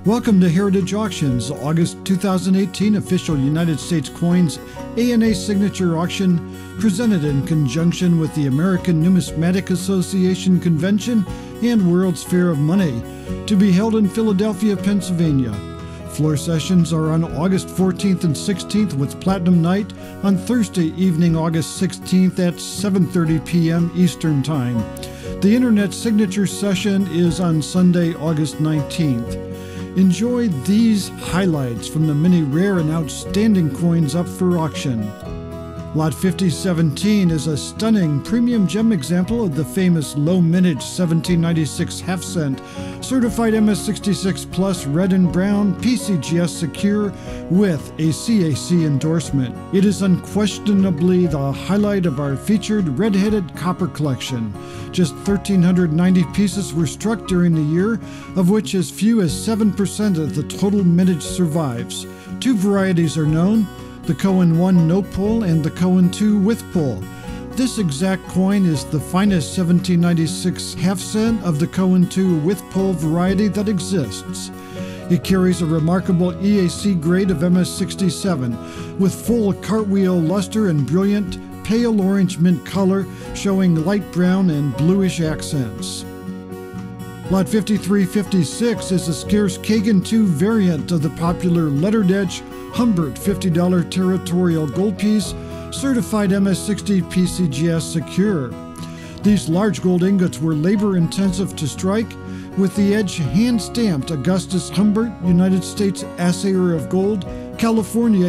Welcome to Heritage Auctions, August 2018 official United States Coins ANA Signature Auction, presented in conjunction with the American Numismatic Association Convention and World's Fair of Money, to be held in Philadelphia, Pennsylvania. Floor sessions are on August 14th and 16th with Platinum Night on Thursday evening, August 16th at 7:30 p.m. Eastern Time. The Internet Signature Session is on Sunday, August 19th. Enjoy these highlights from the many rare and outstanding coins up for auction. Lot 5017 is a stunning premium gem example of the famous low mintage 1796 half cent, certified MS66 Plus red and brown, PCGS secure with a CAC endorsement. It is unquestionably the highlight of our featured red-headed copper collection. Just 1,390 pieces were struck during the year, of which as few as 7% of the total mintage survives. Two varieties are known: the Cohen 1 no pull and the Cohen 2 with pull. This exact coin is the finest 1796 half cent of the Cohen 2 with pull variety that exists. It carries a remarkable EAC grade of MS67 with full cartwheel luster and brilliant pale orange mint color showing light brown and bluish accents. Lot 5356 is a scarce Kagan 2 variant of the popular lettered edge Humbert $50 territorial gold piece, certified MS60 PCGS secure. These large gold ingots were labor-intensive to strike, with the edge hand-stamped Augustus Humbert, United States Assayer of Gold, California,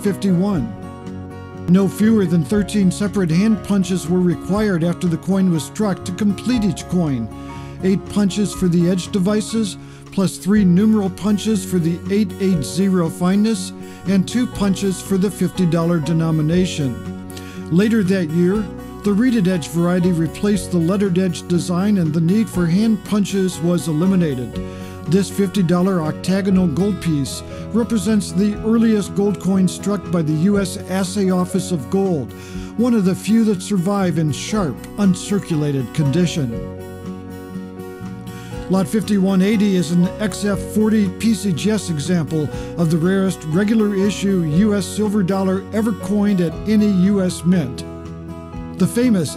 1851. No fewer than 13 separate hand punches were required after the coin was struck to complete each coin. 8 punches for the edge devices, plus 3 numeral punches for the 880 fineness, and 2 punches for the $50 denomination. Later that year, the reeded edge variety replaced the lettered edge design and the need for hand punches was eliminated. This $50 octagonal gold piece represents the earliest gold coin struck by the U.S. Assay Office of Gold, one of the few that survive in sharp, uncirculated condition. Lot 5180 is an XF40 PCGS example of the rarest regular issue U.S. silver dollar ever coined at any U.S. mint. The famous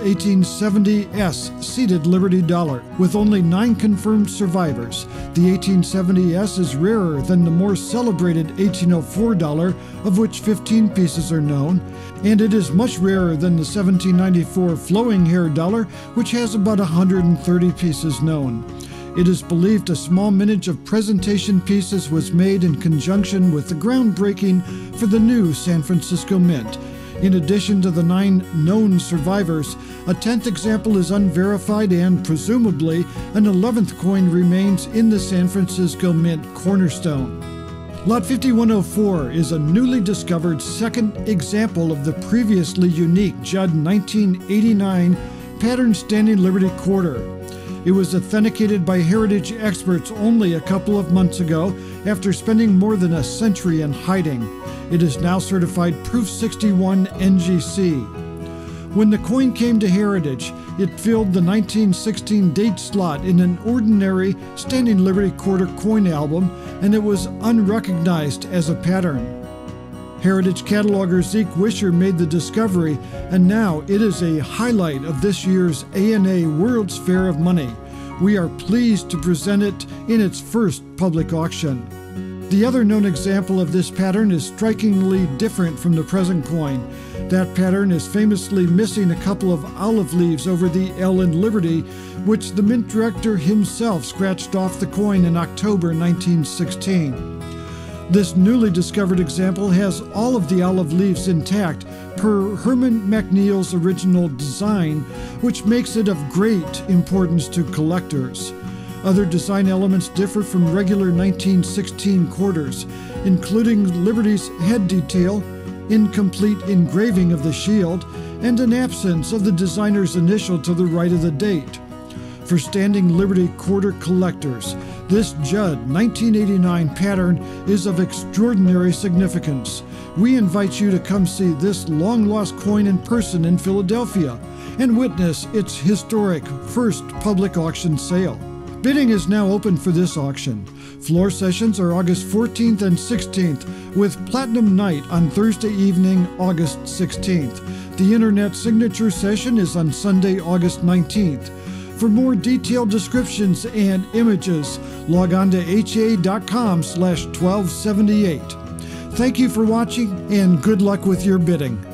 1870S seated Liberty dollar, with only 9 confirmed survivors. The 1870S is rarer than the more celebrated 1804 dollar, of which 15 pieces are known, and it is much rarer than the 1794 flowing hair dollar, which has about 130 pieces known. It is believed a small mintage of presentation pieces was made in conjunction with the groundbreaking for the new San Francisco Mint. In addition to the 9 known survivors, a 10th example is unverified and, presumably, an 11th coin remains in the San Francisco Mint cornerstone. Lot 5104 is a newly discovered second example of the previously unique Judd 1989 pattern standing Liberty quarter. It was authenticated by heritage experts only a couple of months ago after spending more than a century in hiding. It is now certified Proof 61 NGC. When the coin came to Heritage, it filled the 1916 date slot in an ordinary Standing Liberty Quarter coin album, and it was unrecognized as a pattern. Heritage cataloger Zeke Wisher made the discovery, and now it is a highlight of this year's ANA World's Fair of Money. We are pleased to present it in its first public auction. The other known example of this pattern is strikingly different from the present coin. That pattern is famously missing a couple of olive leaves over the L in Liberty, which the mint director himself scratched off the coin in October 1916. This newly discovered example has all of the olive leaves intact per Herman McNeil's original design, which makes it of great importance to collectors. Other design elements differ from regular 1916 quarters, including Liberty's head detail, incomplete engraving of the shield, and an absence of the designer's initial to the right of the date. For Standing Liberty quarter collectors, this Judd 1989 pattern is of extraordinary significance. We invite you to come see this long-lost coin in person in Philadelphia and witness its historic first public auction sale. Bidding is now open for this auction. Floor sessions are August 14th and 16th, with Platinum Night on Thursday evening, August 16th. The Internet signature session is on Sunday, August 19th. For more detailed descriptions and images, log on to ha.com/1278. Thank you for watching, and good luck with your bidding.